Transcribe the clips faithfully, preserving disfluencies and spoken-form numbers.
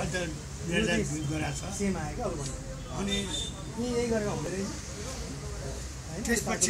अहिले त निर्धारण गराएको छ सेम आयो क्या अरू भन्दा अनि नि यही गरेर हुँदै रहेछ त्यसपछि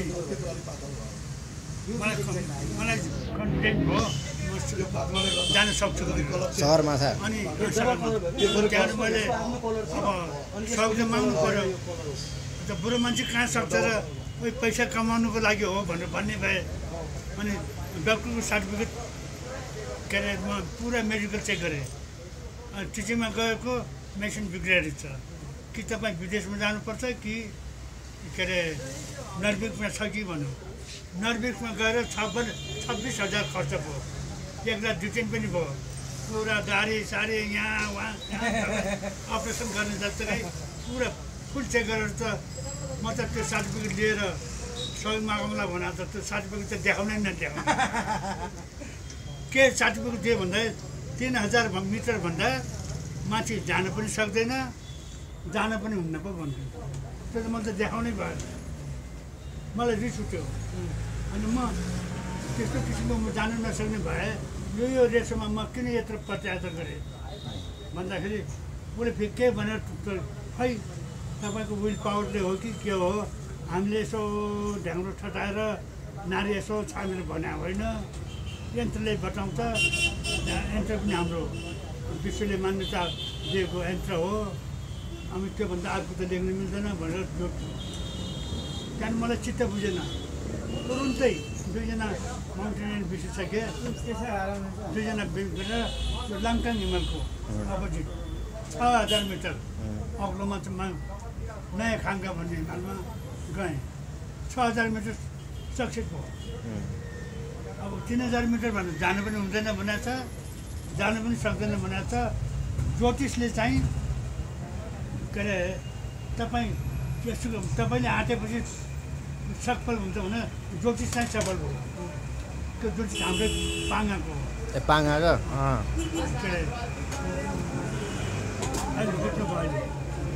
मलाई मलाई कन्फिडेन्ट भयो म जान सक्छु सहरमा छ अनि त्यहाँ मैले अब सक्दै माग्नु पऱ्यो त बुढो मान्छे कहाँ सक्छ र उयो पैसा कमाउनुको लागि हो भनेर भन्ने भए अनि डक्टरको सर्टिफिकेट के अरे म पुरा मेडिकल चेक गरेँ अनि टिचिङमा गएको मेसिन बिग्रिएर छ कि तपाईँ विदेशमा जानुपर्छ कि के अरे नर्वेकमा छ कि भन्नु नर्वेकमा गएर छब्बिस छब्बिस हजार खर्च भयो एक लाख डिटेन पनि भयो पुरा गाडी साडी यहाँ उहाँ अपरेसन गर्ने जस्तै पुरा फुल चेक गरेर त म त त्यो सर्टिफिकेट लिएर सहयोग मागौँला भने त त्यो सर्टिफिकेट त देखाउनै नदेखाउनु के सर्टिफिकेट दियो भन्दा तिन हजार मिटरभन्दा माथि जान पनि सक्दैन जान पनि हुन्न पो भन्नु त्यो त मैले त देखाउनै भएन मलाई रिस उठ्यो अनि म त्यस्तो किसिमको म जानु नसक्ने भए यो यो रेसोमा म किन यत्रो पदयात्रा गरेँ भन्दाखेरि उसले फेरि के भनेर खै तपाईँको विल पावरले हो कि के हो हामीले यसो ढ्याङ्ग्रो ठटाएर नारी यसो छामेर भने होइन यन्त्रले बताउँछ यन्त्र पनि हाम्रो विश्वले मान्यता दिएको यन्त्र हो हामी त्योभन्दा अर्को त लेख्न मिल्दैन भनेर जोड त्यहाँदेखि मलाई चित्त बुझेन तुरुन्तै दुईजना माउन्टेनियर बिर्सिसके दुईजना बिर्सेर त्यो लाङटाङ हिमालको अपोजिट छ हजार मिटर अग्लोमा चाहिँ नयाँ खाङ्गा भन्ने हिमालमा गएँ छ हजार मिटर सक्सेस भयो अब तिन हजार मिटर भनेर जानु पनि हुँदैन भनेको छ जानु पनि सक्दैन भनेको छ ज्योतिषले चाहिँ के अरे तपाईँ त्यस्तो तपाईँले आँटेपछि सफल हुन्छ भने ज्योतिष चाहिँ सफल भयो त्यो ज्योतिष हाम्रै पाङ्गाको हो ए पाङ्गाको के अरे अहिले भेट्नु भयो अहिले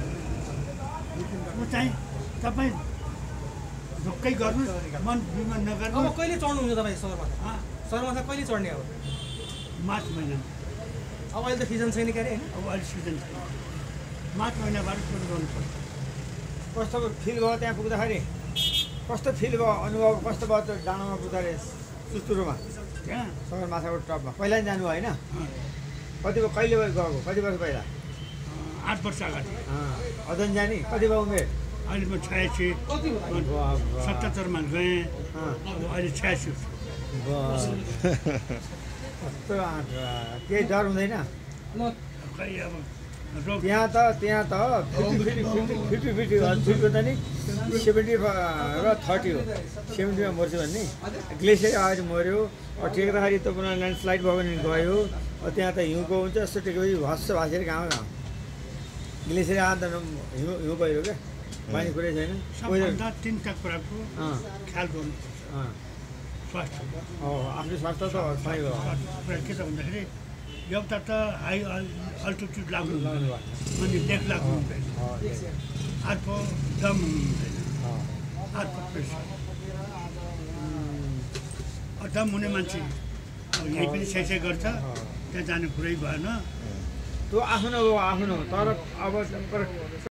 ऊ चाहिँ तपाईँ ढुक्कै गर्नुहोस् मन बिमार नगर्नु अब कहिले चढ्नुहुन्छ तपाईँ सगरमाथा सगरमाथा कहिले चढ्ने अब मार्च महिना अब अहिले त सिजन छैन के अरे होइन अब अहिले सिजन छैन मार्च महिनाबाट सुरु गर्नुपर्छ कस्तो फिल भयो त्यहाँ पुग्दाखेरि कस्तो फिल भयो अनुभव कस्तो भयो त्यो डाँडामा पुग्दाखेरि सुस्तुरोमा त्यहाँ सगरमाथाको टपमा पहिला नि जानुभयो होइन कति भयो कहिले भयो गएको कति वर्ष पहिला आठ वर्ष अगाडि अझन जाने कति भयो उमेर अहिले म छयासी सतहत्तरमा गएँ अब अहिले छयासी कस्तो केही डर हुँदैन खै अब त्यहाँ त त्यहाँ त फिफ्टी फिफ्टी फिफ्टी फिफ्टी फिफ्टीको त नि सेभेन्टी र थर्टी हो सेभेन्टीमा मर्छु भन्ने ग्लेसियर अगाडि मऱ्यो टेक्दाखेरि त पुनः ल्यान्डस्लाइड भयो भने गयो त्यहाँ त हिउँको हुन्छ यस्तो टेकेपछि भस्छ भाँसेर कहाँ कहाँ ग्लेसियर आएर त हिउँ हिउँ पहिरो क्या पानी कुरै छैन तिनवटा कुराको ख्याल गर्नु स्वास्थ्य आफ्नो स्वास्थ्य त सही हो के छ भन्दाखेरि एउटा त हाई अल्टिट्युड लाग्नु अनि लेख लाग्नु हुँदैन अर्को दम हुनु हुँदैन अर्को प्रेसर दम हुने मान्छे यही पनि सै गर्छ त्यहाँ जाने कुरै भएन त्यो आफ्नो हो आफ्नो तर अब